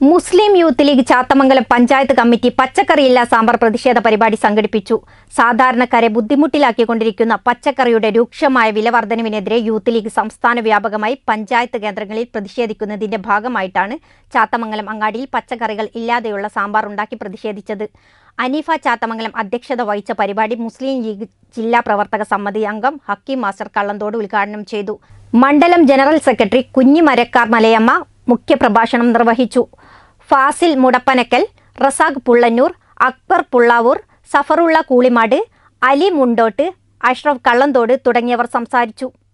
മുസ്ലിം youth league Chathamangalam panchayat committee പച്ചക്കറിയില്ലാ സാമ്പാർ പ്രതിഷേധ പരിപാടി സംഘടിപ്പിച്ചു. സാധാരണക്കാരെ ബുദ്ധിമുട്ടിലാക്കിക്കൊണ്ടിരിക്കുന്ന പച്ചക്കറിയുടെ രൂക്ഷമായ വിലവർധനവിനെതിരെ യൂത്ത് ലീഗ് സംസ്ഥാന വ്യാപകമായി പഞ്ചായത്ത് കേന്ദ്രങ്ങളിൽ പ്രതിഷേധിക്കുന്നതിന്റെ ഭാഗമായിട്ടാണ് ചാത്തമംഗലം അങ്ങാടിയിൽ പച്ചക്കറികൾ ഇല്ലാതെയുള്ള സാമ്പാർ ഉണ്ടാക്കി പ്രതിഷേധിച്ചത്. അനീഫ ചാത്തമംഗലം അധ്യക്ഷത വഹിച്ച പരിപാടി മുസ്ലിം ലീഗ് ജില്ലാ പ്രവർത്തക സമിതി അംഗം ഹക്കീം മാസ്റ്റർ കള്ളന്തോട് ഉദ്ഘാടനം ചെയ്തു. മണ്ഡലം ജനറൽ സെക്രട്ടറി കുഞ്ഞിമരക്കാർ മലയമ്മ മുഖ്യപ്രഭാഷണം നിർവഹിച്ചു. ഫാസിൽ മുടപ്പനക്കൽ, റസാഖ് പുള്ളന്നൂർ, അക്ബർ പുള്ളാവൂർ, സഫറുള്ള കൂളിമാട്, അലി മുണ്ടോട്ട്, അഷ്റഫ് കള്ളന്തോട് തുടങ്ങിയവർ സംസാരിച്ചു.